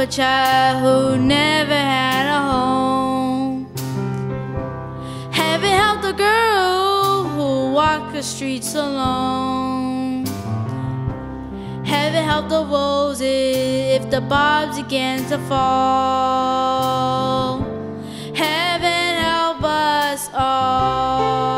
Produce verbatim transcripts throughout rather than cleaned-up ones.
a child who never had a home. Heaven help the girl who walked the streets alone. Heaven help the roses if the bulbs began to fall. Heaven help us all.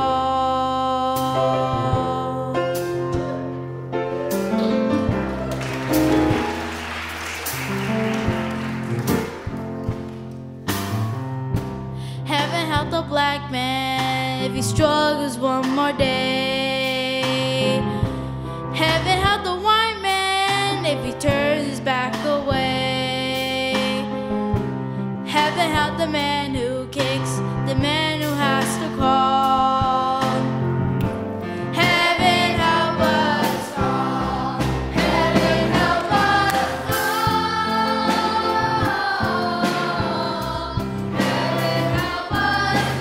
Heaven help the black man if he struggles one more day. Heaven help the white man if he turns his back away. Heaven help the man who kicks, the man who has to crawl. Heaven help us all. Heaven help us all. Heaven help us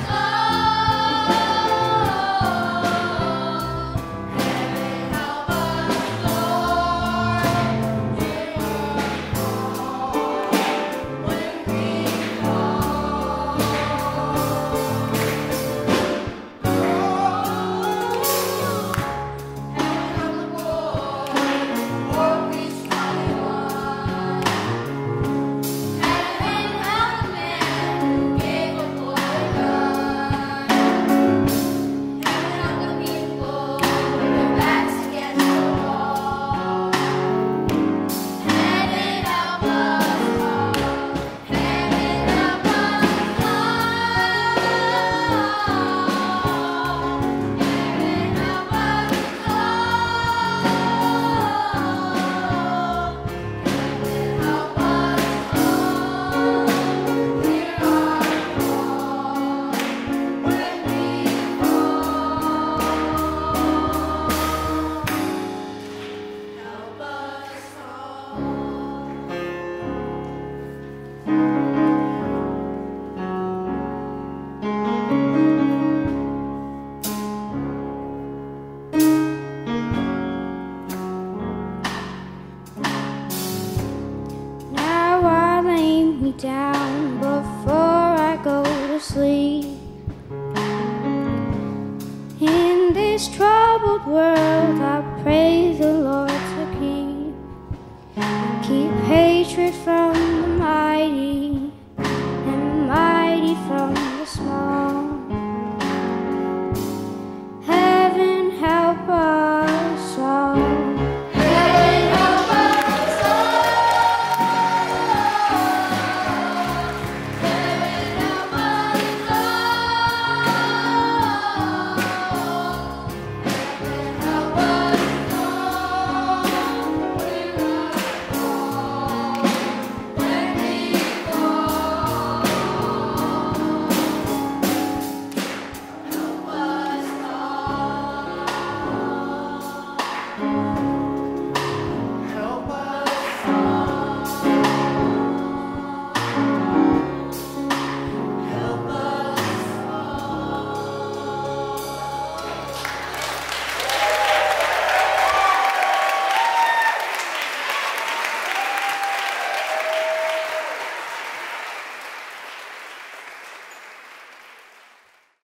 all. Heaven help us, Lord. Hear our call when we call. Down before I go to sleep. In this troubled world, I pray the Lord to keep, keep hatred from the mighty, and the mighty from the small.